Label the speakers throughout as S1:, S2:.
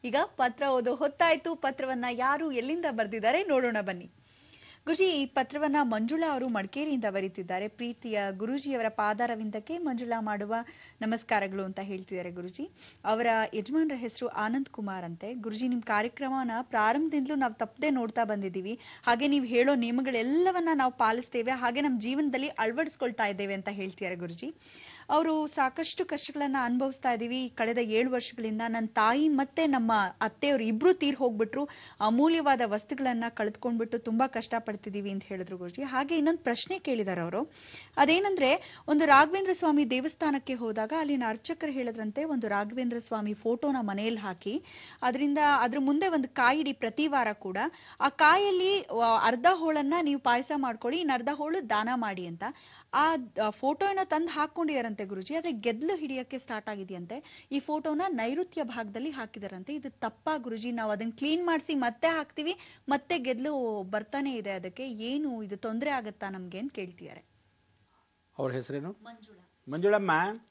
S1: ಈಗ ಪತ್ರ ಓದೋ ಹೊತ್ತಾಯ್ತು. ಪತ್ರವನ್ನ ಯಾರು ಎಲ್ಲಿಂದ ಬರೆದಿದ್ದಾರೆ ನೋಡೋಣ ಬನ್ನಿ. ಗುರುಜಿ, ಈ ಪತ್ರವನ್ನ ಮಂಜುಳಾ ಅವರು ಮಡಿಕೇರಿಯಿಂದ ಬರೀತಿದ್ದಾರೆ. ಪ್ರೀತಿಯ ಗುರುಜಿಯವರ ಪಾದಾರವಿಂದಕ್ಕೆ ಮಂಜುಳಾ ಮಾಡುವ ನಮಸ್ಕಾರಗಳು ಅಂತ ಹೇಳ್ತಿದ್ದಾರೆ ಗುರುಜಿ. ಅವರ ಯಜಮಾನರ ಹೆಸರು ಆನಂದ್ ಕುಮಾರ್ ಅಂತೆ. ಗುರುಜಿ, ನಿಮ್ ಕಾರ್ಯಕ್ರಮನ ಪ್ರಾರಂಭದಿಂದಲೂ ನಾವು ತಪ್ಪದೆ ನೋಡ್ತಾ ಬಂದಿದ್ದೀವಿ. ಹಾಗೆ ನೀವು ಹೇಳೋ ನಿಯಮಗಳೆಲ್ಲವನ್ನ ನಾವು ಪಾಲಿಸ್ತೇವೆ, ಹಾಗೆ ನಮ್ಮ ಜೀವನದಲ್ಲಿ ಅಳವಡಿಸ್ಕೊಳ್ತಾ ಇದ್ದೇವೆ ಅಂತ ಹೇಳ್ತಿದ್ದಾರೆ ಗುರುಜಿ. ಅವರು ಸಾಕಷ್ಟು ಕಷ್ಟಗಳನ್ನ ಅನುಭವಿಸ್ತಾ ಇದೀವಿ ಕಳೆದ 7 ವರ್ಷಗಳಿಂದ. ನನ್ನ ತಾಯಿ ಮತ್ತೆ ನಮ್ಮ ಅತ್ತೆಯವರು ಇಬ್ರು ತೀರ್ ಹೋಗ್ಬಿಟ್ರು. ಅಮೂಲ್ಯವಾದ ವಸ್ತುಗಳನ್ನ ಕಳೆದುಕೊಂಡ್ಬಿಟ್ಟು ತುಂಬಾ ಕಷ್ಟ ಪಡ್ತಿದೀವಿ ಅಂತ ಹೇಳಿದ್ರು ಗುರುಜಿ. ಹಾಗೆ ಇನ್ನೊಂದು ಪ್ರಶ್ನೆ ಕೇಳಿದಾರೆ ಅವರು. ಅದೇನಂದ್ರೆ, ಒಂದು ರಾಘವೇಂದ್ರ ಸ್ವಾಮಿ ದೇವಸ್ಥಾನಕ್ಕೆ ಹೋದಾಗ ಅಲ್ಲಿನ ಅರ್ಚಕರು ಹೇಳಿದ್ರಂತೆ, ಒಂದು ರಾಘವೇಂದ್ರ ಸ್ವಾಮಿ ಫೋಟೋನ ಮನೆಯಲ್ಲಿ ಹಾಕಿ ಅದ್ರ ಮುಂದೆ ಒಂದು ಕಾಯಿ ಇಡಿ ಪ್ರತಿ ವಾರ ಕೂಡ. ಆ ಕಾಯಲ್ಲಿ ಅರ್ಧ ಹೋಳನ್ನ ನೀವು ಪಾಯಸ ಮಾಡ್ಕೊಳ್ಳಿ, ಇನ್ನು ಅರ್ಧ ಹೋಳು ದಾನ ಮಾಡಿ ಅಂತ. ಆ ಫೋಟೋ ಏನೋ ತಂದು ಹಾಕೊಂಡಿದಾರಂತೆ ಗುರುಜಿ, ಆದ್ರೆ ಗೆದ್ಲು ಹಿಡಿಯಕ್ಕೆ ಸ್ಟಾರ್ಟ್ ಆಗಿದೆಯಂತೆ. ಈ ಫೋಟೋನ ನೈಋತ್ಯ ಭಾಗದಲ್ಲಿ ಹಾಕಿದಾರಂತೆ. ಇದು ತಪ್ಪಾ ಗುರುಜಿ? ನಾವು ಅದನ್ನ ಕ್ಲೀನ್ ಮಾಡಿಸಿ ಮತ್ತೆ ಹಾಕ್ತಿವಿ, ಮತ್ತೆ ಗೆದ್ಲು ಬರ್ತಾನೆ ಇದೆ. ಅದಕ್ಕೆ ಏನು ಇದು ತೊಂದರೆ ಆಗತ್ತಾ ನಮ್ಗೆ ಅಂತ ಕೇಳ್ತಿದ್ದಾರೆ.
S2: ಅವ್ರ ಹೆಸರೇನು? ಮಂಜುಳಮ್ಮ.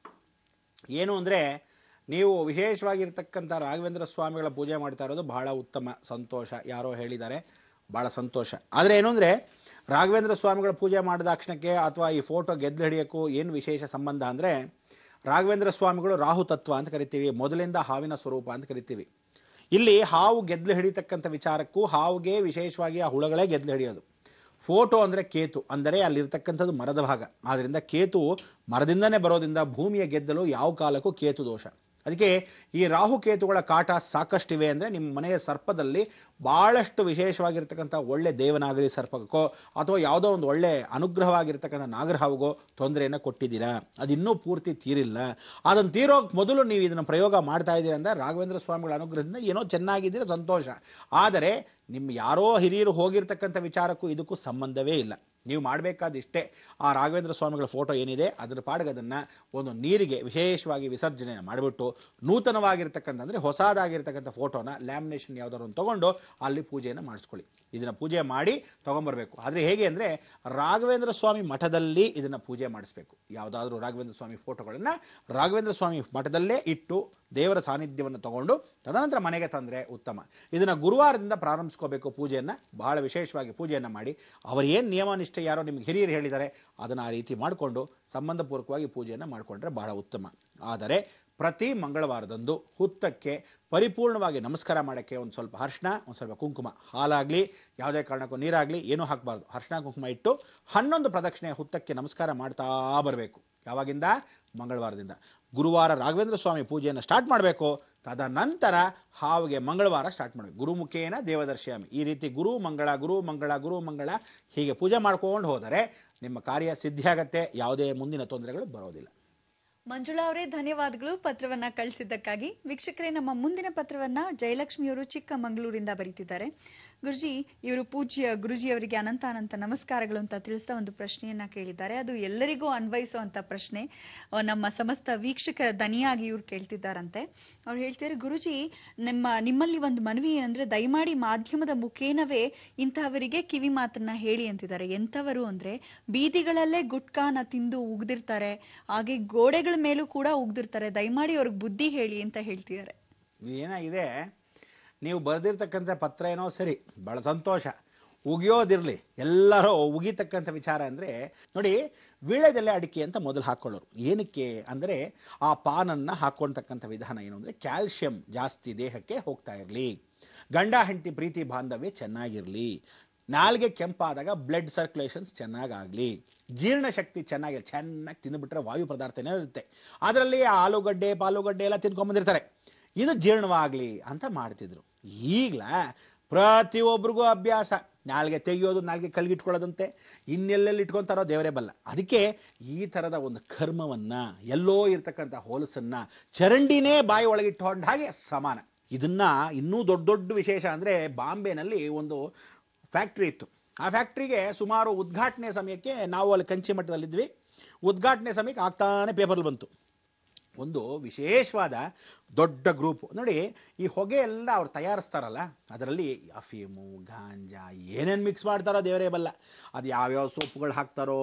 S2: ಏನು ಅಂದ್ರೆ, ನೀವು ವಿಶೇಷವಾಗಿರ್ತಕ್ಕಂಥ ರಾಘವೇಂದ್ರ ಸ್ವಾಮಿಗಳ ಪೂಜೆ ಮಾಡ್ತಾ ಇರೋದು ಬಹಳ ಉತ್ತಮ, ಸಂತೋಷ. ಯಾರೋ ಹೇಳಿದ್ದಾರೆ, ಬಹಳ ಸಂತೋಷ. ಆದ್ರೆ ಏನು ಅಂದ್ರೆ, ರಾಘವೇಂದ್ರ ಸ್ವಾಮಿಗಳ ಪೂಜೆ ಮಾಡಿದ ತಕ್ಷಣಕ್ಕೆ ಅಥವಾ ಈ ಫೋಟೋ ಗೆದ್ದು ಹಿಡಿಯೋಕ್ಕೂ ಏನು ವಿಶೇಷ ಸಂಬಂಧ ಅಂದ್ರೆ, ರಾಘವೇಂದ್ರ ಸ್ವಾಮಿಗಳು ರಾಹು ತತ್ವ ಅಂತ ಕರಿತೀವಿ, ಮೊದಲಿಂದ ಹಾವಿನ ಸ್ವರೂಪ ಅಂತ ಕರಿತೀವಿ. ಇಲ್ಲಿ ಹಾವು ಗೆದ್ಲು ಹಿಡಿತಕ್ಕಂಥ ವಿಚಾರಕ್ಕೂ ಹಾವುಗೆ ವಿಶೇಷವಾಗಿ ಆ ಹುಳಗಳೇ ಗೆದ್ಲು ಹಿಡಿಯೋದು. ಫೋಟೋ ಅಂದ್ರೆ ಕೇತು, ಅಂದರೆ ಅಲ್ಲಿರ್ತಕ್ಕಂಥದ್ದು ಮರದ ಭಾಗ. ಆದ್ರಿಂದ ಕೇತು ಮರದಿಂದನೇ ಬರೋದ್ರಿಂದ ಭೂಮಿಯ ಗೆದ್ದಲು ಯಾವ ಕಾಲಕ್ಕೂ ಕೇತು ದೋಷ. ಅದಕ್ಕೆ ಈ ರಾಹುಕೇತುಗಳ ಕಾಟ ಸಾಕಷ್ಟಿವೆ. ಅಂದರೆ ನಿಮ್ಮ ಮನೆಯ ಸರ್ಪದಲ್ಲಿ ಬಹಳಷ್ಟು ವಿಶೇಷವಾಗಿರ್ತಕ್ಕಂಥ ಒಳ್ಳೆ ದೇವನಾಗರಿ ಸರ್ಪಕ್ಕೋ ಅಥವಾ ಯಾವುದೋ ಒಂದು ಒಳ್ಳೆ ಅನುಗ್ರಹವಾಗಿರ್ತಕ್ಕಂಥ ನಾಗರಹಾವಿಗೋ ತೊಂದರೆಯನ್ನು ಕೊಟ್ಟಿದ್ದೀರಾ. ಅದಿನ್ನೂ ಪೂರ್ತಿ ತೀರಿಲ್ಲ. ಅದನ್ನು ತೀರೋಕ್ ಮೊದಲು ನೀವು ಇದನ್ನು ಪ್ರಯೋಗ ಮಾಡ್ತಾ ಇದ್ದೀರಾ ಅಂದರೆ ರಾಘವೇಂದ್ರ ಸ್ವಾಮಿಗಳ ಅನುಗ್ರಹದಿಂದ ಏನೋ ಚೆನ್ನಾಗಿದ್ದೀರಾ, ಸಂತೋಷ. ಆದರೆ ನಿಮ್ಮ ಯಾರೋ ಹಿರಿಯರು ಹೋಗಿರ್ತಕ್ಕಂಥ ವಿಚಾರಕ್ಕೂ ಇದಕ್ಕೂ ಸಂಬಂಧವೇ ಇಲ್ಲ. ನೀವು ಮಾಡಬೇಕಾದಿಷ್ಟೇ, ಆ ರಾಘವೇಂದ್ರ ಸ್ವಾಮಿಗಳ ಫೋಟೋ ಏನಿದೆ ಅದರ ಪಾಡಿಗೆ ಅದನ್ನು ಒಂದು ನೀರಿಗೆ ವಿಶೇಷವಾಗಿ ವಿಸರ್ಜನೆ ಮಾಡಿಬಿಟ್ಟು ನೂತನವಾಗಿರ್ತಕ್ಕಂಥ ಅಂದರೆ ಹೊಸದಾಗಿರ್ತಕ್ಕಂಥ ಫೋಟೋನ ಲ್ಯಾಮಿನೇಷನ್ ಯಾವುದಾದ್ರು ಒಂದು ತೊಗೊಂಡು ಅಲ್ಲಿ ಪೂಜೆಯನ್ನು ಮಾಡಿಸ್ಕೊಳ್ಳಿ. ಇದನ್ನು ಪೂಜೆ ಮಾಡಿ ತೊಗೊಂಬರ್ಬೇಕು. ಆದರೆ ಹೇಗೆ ಅಂದರೆ, ರಾಘವೇಂದ್ರ ಸ್ವಾಮಿ ಮಠದಲ್ಲಿ ಇದನ್ನು ಪೂಜೆ ಮಾಡಿಸ್ಬೇಕು. ಯಾವುದಾದ್ರೂ ರಾಘವೇಂದ್ರ ಸ್ವಾಮಿ ಫೋಟೋಗಳನ್ನು ರಾಘವೇಂದ್ರ ಸ್ವಾಮಿ ಮಠದಲ್ಲೇ ಇಟ್ಟು ದೇವರ ಸಾನ್ನಿಧ್ಯವನ್ನು ತಗೊಂಡು ತದನಂತರ ಮನೆಗೆ ತಂದರೆ ಉತ್ತಮ. ಇದನ್ನು ಗುರುವಾರದಿಂದ ಪ್ರಾರಂಭಿಸ್ಕೋಬೇಕು ಪೂಜೆಯನ್ನು. ಬಹಳ ವಿಶೇಷವಾಗಿ ಪೂಜೆಯನ್ನು ಮಾಡಿ, ಅವರು ಏನು ನಿಯಮ ನಿಷ್ಠೆ ಯಾರೋ ನಿಮ್ಗೆ ಹಿರಿಯರು ಹೇಳಿದ್ದಾರೆ ಅದನ್ನು ಆ ರೀತಿ ಮಾಡಿಕೊಂಡು ಸಂಬಂಧಪೂರ್ವಕವಾಗಿ ಪೂಜೆಯನ್ನು ಮಾಡಿಕೊಂಡ್ರೆ ಬಹಳ ಉತ್ತಮ. ಆದರೆ ಪ್ರತಿ ಮಂಗಳವಾರದಂದು ಹುತ್ತಕ್ಕೆ ಪರಿಪೂರ್ಣವಾಗಿ ನಮಸ್ಕಾರ ಮಾಡೋಕ್ಕೆ ಒಂದು ಸ್ವಲ್ಪ ಅರಿಶಿನ, ಒಂದು ಸ್ವಲ್ಪ ಕುಂಕುಮ, ಹಾಲಾಗಲಿ ಯಾವುದೇ ಕಾರಣಕ್ಕೂ ನೀರಾಗಲಿ ಏನೂ ಹಾಕಬಾರ್ದು. ಅರಿಶಿನ ಕುಂಕುಮ ಇಟ್ಟು 11 ಪ್ರದಕ್ಷಿಣೆ ಹುತ್ತಕ್ಕೆ ನಮಸ್ಕಾರ ಮಾಡ್ತಾ ಬರಬೇಕು. ಯಾವಾಗಿಂದ? ಮಂಗಳವಾರದಿಂದ. ಗುರುವಾರ ರಾಘವೇಂದ್ರ ಸ್ವಾಮಿ ಪೂಜೆಯನ್ನು ಸ್ಟಾರ್ಟ್ ಮಾಡಬೇಕು. ತದನಂತರ ಹಾವಿಗೆ ಮಂಗಳವಾರ ಸ್ಟಾರ್ಟ್ ಮಾಡಬೇಕು. ಗುರುಮುಖೇನ ದೇವದರ್ಶಿಯಾಮಿ. ಈ ರೀತಿ ಗುರು ಮಂಗಳ ಗುರು ಮಂಗಳ ಗುರು ಮಂಗಳ ಹೀಗೆ ಪೂಜೆ ಮಾಡ್ಕೊಂಡು ಹೋದರೆ ನಿಮ್ಮ ಕಾರ್ಯ ಸಿದ್ಧಿಯಾಗತ್ತೆ. ಯಾವುದೇ ಮುಂದಿನ ತೊಂದರೆಗಳು ಬರೋದಿಲ್ಲ.
S1: ಮಂಜುಳಾ ಅವರೇ, ಧನ್ಯವಾದಗಳು ಪತ್ರವನ್ನ ಕಳಿಸಿದ್ದಕ್ಕಾಗಿ. ವೀಕ್ಷಕರೇ, ನಮ್ಮ ಮುಂದಿನ ಪತ್ರವನ್ನ ಜಯಲಕ್ಷ್ಮಿಯವರು ಚಿಕ್ಕಮಗಳೂರಿಂದ ಬರೀತಿದ್ದಾರೆ. ಗುರುಜಿ, ಇವರು ಪೂಜ್ಯ ಗುರುಜಿಯವರಿಗೆ ಅನಂತ ಅನಂತ ನಮಸ್ಕಾರಗಳು ಅಂತ ತಿಳಿಸ್ತಾ ಒಂದು ಪ್ರಶ್ನೆಯನ್ನ ಕೇಳಿದ್ದಾರೆ. ಅದು ಎಲ್ಲರಿಗೂ ಅನ್ವಯಿಸುವಂತ ಪ್ರಶ್ನೆ. ನಮ್ಮ ಸಮಸ್ತ ವೀಕ್ಷಕರ ದನಿಯಾಗಿ ಇವ್ರು ಕೇಳ್ತಿದ್ದಾರಂತೆ. ಅವ್ರು ಹೇಳ್ತಿದ್ದಾರೆ, ಗುರುಜಿ ನಿಮ್ಮಲ್ಲಿ ಒಂದು ಮನವಿ ಏನಂದ್ರೆ, ದಯಮಾಡಿ ಮಾಧ್ಯಮದ ಮುಖೇನವೇ ಇಂತಹವರಿಗೆ ಕಿವಿ ಮಾತನ್ನ ಹೇಳಿ ಅಂತಿದ್ದಾರೆ. ಎಂಥವರು ಅಂದ್ರೆ, ಬೀದಿಗಳಲ್ಲೇ ಗುಟ್ಕಾನ ತಿಂದು ಉಗ್ದಿರ್ತಾರೆ, ಹಾಗೆ ಗೋಡೆಗಳ ಮೇಲೂ ಕೂಡ ಉಗ್ದಿರ್ತಾರೆ. ದಯಮಾಡಿ ಅವ್ರಿಗೆ ಬುದ್ಧಿ ಹೇಳಿ ಅಂತ ಹೇಳ್ತಿದ್ದಾರೆ.
S2: ಏನಾಗಿದೆ, ನೀವು ಬರೆದಿರ್ತಕ್ಕಂಥ ಪತ್ರ ಏನೋ ಸರಿ, ಬಹಳ ಸಂತೋಷ. ಉಗಿಯೋದಿರಲಿ, ಎಲ್ಲರೂ ಉಗಿತಕ್ಕಂಥ ವಿಚಾರ ಅಂದರೆ ನೋಡಿ, ವೀಳ್ಯದೆಲೆ ಅಡಿಕೆ ಅಂತ ಮೊದಲು ಹಾಕ್ಕೊಳ್ಳೋರು. ಏನಕ್ಕೆ ಅಂದರೆ, ಆ ಪಾನನ್ನು ಹಾಕ್ಕೊಳ್ತಕ್ಕಂಥ ವಿಧಾನ ಏನು ಅಂದರೆ, ಕ್ಯಾಲ್ಶಿಯಂ ಜಾಸ್ತಿ ದೇಹಕ್ಕೆ ಹೋಗ್ತಾ ಇರಲಿ, ಗಂಡ ಹೆಂಡತಿ ಪ್ರೀತಿ ಬಾಂಧವ್ಯ ಚೆನ್ನಾಗಿರಲಿ, ನಾಲ್ಗೆ ಕೆಂಪಾದಾಗ ಬ್ಲಡ್ ಸರ್ಕ್ಯುಲೇಷನ್ಸ್ ಚೆನ್ನಾಗಾಗಲಿ, ಜೀರ್ಣಶಕ್ತಿ ಚೆನ್ನಾಗಿ ತಿಂದುಬಿಟ್ರೆ ವಾಯು ಪದಾರ್ಥನೇ ಇರುತ್ತೆ. ಅದರಲ್ಲಿ ಆಲೂಗಡ್ಡೆ ಪಾಲೂಗಡ್ಡೆ ಎಲ್ಲ ತಿನ್ಕೊಂಬಂದಿರ್ತಾರೆ, ಇದು ಜೀರ್ಣವಾಗಲಿ ಅಂತ ಮಾಡ್ತಿದ್ರು. ಈಗಲ ಪ್ರತಿಯೊಬ್ಬರಿಗೂ ಅಭ್ಯಾಸ, ನಾಲ್ಗೆ ತೆಗೆಯೋದು, ನಾಲ್ಗೆ ಕಲ್ಗಿಟ್ಕೊಳ್ಳೋದಂತೆ, ಇನ್ನೆಲ್ಲೆಲ್ಲಿ ಇಟ್ಕೊತಾರೋ ದೇವರೇ ಬಲ್ಲ. ಅದಕ್ಕೆ ಈ ಥರದ ಒಂದು ಕರ್ಮವನ್ನು, ಎಲ್ಲೋ ಇರ್ತಕ್ಕಂಥ ಹೋಲಸನ್ನು ಚರಂಡಿನೇ ಬಾಯಿ ಒಳಗಿಟ್ಕೊಂಡ ಹಾಗೆ ಸಮಾನ. ಇದನ್ನ ಇನ್ನೂ ದೊಡ್ಡ ದೊಡ್ಡ ವಿಶೇಷ ಅಂದರೆ, ಬಾಂಬೆನಲ್ಲಿ ಒಂದು ಫ್ಯಾಕ್ಟ್ರಿ ಇತ್ತು. ಆ ಫ್ಯಾಕ್ಟ್ರಿಗೆ ಸುಮಾರು ಉದ್ಘಾಟನೆ ಸಮಯಕ್ಕೆ, ನಾವು ಅಲ್ಲಿ ಕಂಚಿ ಮಟ್ಟದಲ್ಲಿದ್ವಿ, ಉದ್ಘಾಟನೆ ಸಮಯಕ್ಕೆ ಆಗ್ತಾನೆ ಪೇಪರ್ಲ್ಲಿ ಬಂತು. ಒಂದು ವಿಶೇಷವಾದ ದೊಡ್ಡ ಗ್ರೂಪ್ ನೋಡಿ, ಈ ಹೊಗೆ ಎಲ್ಲ ಅವ್ರು ತಯಾರಿಸ್ತಾರಲ್ಲ, ಅದರಲ್ಲಿ ಅಫೀಮು ಗಾಂಜಾ ಏನೇನು ಮಿಕ್ಸ್ ಮಾಡ್ತಾರೋ ದೇವರೇ ಬಲ್ಲ. ಅದು ಯಾವ್ಯಾವ ಸೋಪುಗಳು ಹಾಕ್ತಾರೋ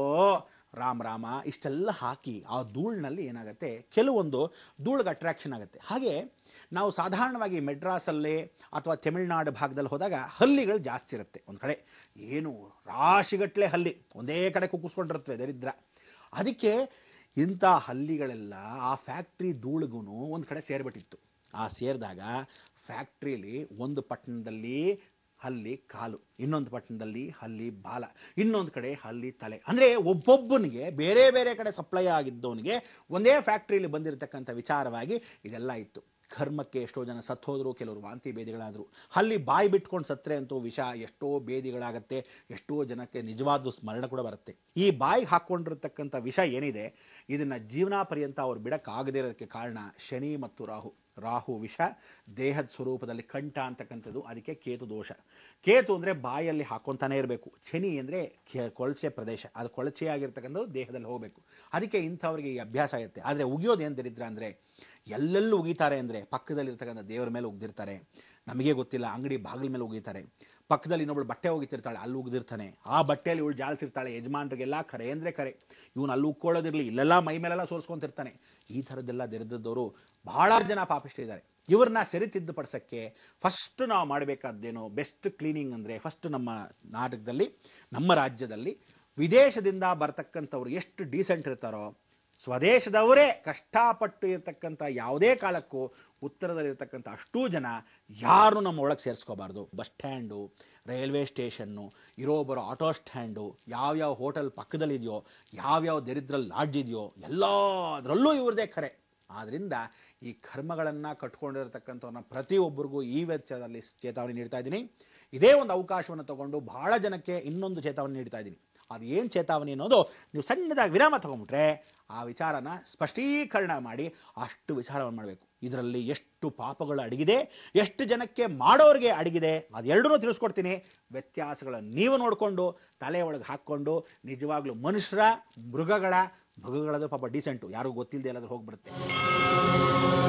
S2: ರಾಮ ಇಷ್ಟೆಲ್ಲ ಹಾಕಿ ಆ ಧೂಳಿನಲ್ಲಿ ಏನಾಗುತ್ತೆ, ಕೆಲವೊಂದು ಧೂಳಿಗೆ ಅಟ್ರಾಕ್ಷನ್ ಆಗುತ್ತೆ. ಹಾಗೆ ನಾವು ಸಾಧಾರಣವಾಗಿ ಮೆಡ್ರಾಸಲ್ಲಿ ಅಥವಾ ತಮಿಳುನಾಡು ಭಾಗದಲ್ಲಿ ಹೋದಾಗ ಹಲ್ಲಿಗಳು ಜಾಸ್ತಿ ಇರುತ್ತೆ. ಒಂದು ಕಡೆ ಏನು ರಾಶಿಗಟ್ಟಲೆ ಹಲ್ಲಿ ಒಂದೇ ಕಡೆ ಕುಕ್ಕಿಸ್ಕೊಂಡಿರುತ್ತವೆ ದರಿದ್ರ. ಅದಕ್ಕೆ ಇಂಥ ಹಲ್ಲಿಗಳೆಲ್ಲ ಆ ಫ್ಯಾಕ್ಟ್ರಿ ಧೂಳಿಗೂ ಒಂದು ಕಡೆ ಸೇರ್ಬಿಟ್ಟಿತ್ತು. ಆ ಸೇರಿದಾಗ ಫ್ಯಾಕ್ಟ್ರಿಯಲ್ಲಿ ಒಂದು ಪಟ್ಟಣದಲ್ಲಿ ಹಲ್ಲಿ ಕಾಲು, ಇನ್ನೊಂದು ಪಟ್ಟಣದಲ್ಲಿ ಹಲ್ಲಿ ಬಾಲ, ಇನ್ನೊಂದು ಕಡೆ ಹಲ್ಲಿ ತಲೆ. ಅಂದರೆ ಒಬ್ಬೊಬ್ಬನಿಗೆ ಬೇರೆ ಬೇರೆ ಕಡೆ ಸಪ್ಲೈ ಆಗಿದ್ದವನಿಗೆ ಒಂದೇ ಫ್ಯಾಕ್ಟ್ರಿಯಲ್ಲಿ ಬಂದಿರತಕ್ಕಂಥ ವಿಚಾರವಾಗಿ ಇದೆಲ್ಲ ಇತ್ತು. ಕರ್ಮಕ್ಕೆ ಎಷ್ಟೋ ಜನ ಸತ್ತೋದ್ರು, ಕೆಲವರು ವಾಂತಿ ಭೇದಿಗಳಾದರು. ಹಲ್ಲಿ ಬಾಯಿ ಬಿಟ್ಕೊಂಡು ಸತ್ತರೆ ಅಂತೂ ವಿಷ ಎಷ್ಟೋ ಭೇದಿಗಳಾಗತ್ತೆ, ಎಷ್ಟೋ ಜನಕ್ಕೆ ನಿಜವಾದ ಸ್ಮರಣ ಕೂಡ ಬರುತ್ತೆ. ಈ ಬಾಯಿಗೆ ಹಾಕ್ಕೊಂಡಿರತಕ್ಕಂಥ ವಿಷ ಏನಿದೆ ಇದನ್ನ ಜೀವನ ಪರ್ಯಂತ ಅವ್ರು ಬಿಡಕ್ಕಾಗದೇ ಇರೋದಕ್ಕೆ ಕಾರಣ ಶನಿ ಮತ್ತು ರಾಹು. ರಾಹು ವಿಷ ದೇಹದ ಸ್ವರೂಪದಲ್ಲಿ ಕಂಠ ಅಂತಕ್ಕಂಥದ್ದು, ಅದಕ್ಕೆ ಕೇತು ದೋಷ. ಕೇತು ಅಂದರೆ ಬಾಯಲ್ಲಿ ಹಾಕೊಂತಾನೆ ಇರಬೇಕು, ಶನಿ ಅಂದರೆ ಕೊಳಚೆ ಪ್ರದೇಶ, ಅದು ಕೊಳಚೆ ಆಗಿರ್ತಕ್ಕಂಥದ್ದು ದೇಹದಲ್ಲಿ ಹೋಗಬೇಕು. ಅದಕ್ಕೆ ಇಂಥವ್ರಿಗೆ ಈ ಅಭ್ಯಾಸ ಇರುತ್ತೆ. ಆದರೆ ಉಗಿಯೋದು ಏನು ದರಿದ್ರ ಅಂದರೆ ಎಲ್ಲೆಲ್ಲೂ ಉಗಿತಾರೆ ಅಂದರೆ ಪಕ್ಕದಲ್ಲಿರ್ತಕ್ಕಂಥ ದೇವರ ಮೇಲೆ ಉಗ್ದಿರ್ತಾರೆ, ನಮಗೆ ಗೊತ್ತಿಲ್ಲ, ಅಂಗಡಿ ಬಾಗಿಲ ಮೇಲೆ ಉಗಿತಾರೆ, ಪಕ್ಕದಲ್ಲಿ ಇನ್ನೊಬ್ಳು ಬಟ್ಟೆ ಹೋಗಿತಿರ್ತಾಳೆ ಅಲ್ಲಿ ಉಗ್ದಿರ್ತಾನೆ, ಆ ಬಟ್ಟೆಯಲ್ಲಿ ಇವಳು ಜಾಲಿಸಿರ್ತಾಳೆ, ಯಜಮಾನ್ರಿಗೆಲ್ಲ ಕರೆ ಅಂದರೆ ಕರೆ, ಇವನು ಅಲ್ಲಿ ಉಕ್ಕೊಳ್ಳೋದಿರಲಿ ಇಲ್ಲೆಲ್ಲ ಮೈ ಮೇಲೆಲ್ಲ ಸೋರಿಸ್ಕೊಂತಿರ್ತಾನೆ. ಈ ಥರದ್ದೆಲ್ಲ ದರಿದ್ರದವರು ಬಹಳ ಜನ ಪಾಪಿಷ್ಟಿದ್ದಾರೆ. ಇವ್ರನ್ನ ಸರಿತಿದ್ದುಪಡಿಸೋಕ್ಕೆ ಫಸ್ಟ್ ನಾವು ಮಾಡಬೇಕಾದ್ದೇನೋ ಬೆಸ್ಟ್ ಕ್ಲೀನಿಂಗ್ ಅಂದರೆ ಫಸ್ಟ್ ನಮ್ಮ ನಾಟಕದಲ್ಲಿ, ನಮ್ಮ ರಾಜ್ಯದಲ್ಲಿ ವಿದೇಶದಿಂದ ಬರ್ತಕ್ಕಂಥವ್ರು ಎಷ್ಟು ಡೀಸೆಂಟ್ ಇರ್ತಾರೋ ಸ್ವದೇಶದವರೇ ಕಷ್ಟಪಟ್ಟು ಇರತಕ್ಕಂಥ ಯಾವುದೇ ಕಾಲಕ್ಕೂ ಉತ್ತರದಲ್ಲಿರ್ತಕ್ಕಂಥ ಅಷ್ಟೂ ಜನ ಯಾರು ನಮ್ಮ ಒಳಗೆ ಸೇರಿಸ್ಕೋಬಾರ್ದು. ಬಸ್ ಸ್ಟ್ಯಾಂಡು, ರೈಲ್ವೆ ಸ್ಟೇಷನ್ನು, ಇರೋ ಬರೋ ಆಟೋ ಸ್ಟ್ಯಾಂಡು, ಯಾವ್ಯಾವ ಹೋಟೆಲ್ ಪಕ್ಕದಲ್ಲಿದೆಯೋ, ಯಾವ್ಯಾವ ದರಿದ್ರಲ್ಲಿ ಲಾಡ್ಜ್ ಇದೆಯೋ ಎಲ್ಲದರಲ್ಲೂ ಇವ್ರದೇ ಕರೆ. ಆದ್ದರಿಂದ ಈ ಕರ್ಮಗಳನ್ನು ಕಟ್ಕೊಂಡಿರತಕ್ಕಂಥವ್ರನ್ನ ಪ್ರತಿಯೊಬ್ಬರಿಗೂ ಈ ವೆಚ್ಚದಲ್ಲಿ ಚೇತಾವಣೆ ನೀಡ್ತಾ ಇದ್ದೀನಿ. ಇದೇ ಒಂದು ಅವಕಾಶವನ್ನು ತಗೊಂಡು ಬಹಳ ಜನಕ್ಕೆ ಇನ್ನೊಂದು ಚೇತಾವಣೆ ನೀಡ್ತಾ ಇದ್ದೀನಿ. ಅದು ಏನು ಚೇತಾವಣೆ ಅನ್ನೋದು ನೀವು ಸಣ್ಣದಾಗಿ ವಿರಾಮ ತಗೊಂಡ್ಬಿಟ್ರೆ ಆ ವಿಚಾರನ ಸ್ಪಷ್ಟೀಕರಣ ಮಾಡಿ ಅಷ್ಟು ವಿಚಾರವನ್ನು ಮಾಡಬೇಕು. ಇದರಲ್ಲಿ ಎಷ್ಟು ಪಾಪಗಳು ಅಡಗಿದೆ, ಎಷ್ಟು ಜನಕ್ಕೆ ಮಾಡೋರಿಗೆ ಅಡಗಿದೆ, ಅದೆರಡನ್ನೂ ತಿಳಿಸ್ಕೊಡ್ತೀನಿ. ವ್ಯತ್ಯಾಸಗಳನ್ನು ನೀವು ನೋಡಿಕೊಂಡು ತಲೆ ಒಳಗೆ ಹಾಕ್ಕೊಂಡು ನಿಜವಾಗ್ಲೂ ಮನುಷ್ಯರ ಮೃಗಗಳದು ಪಾಪ ಡೀಸೆಂಟು, ಯಾರಿಗೂ ಗೊತ್ತಿಲ್ಲದೆ ಎಲ್ಲಾದ್ರೂ ಹೋಗ್ಬಿಡುತ್ತೆ.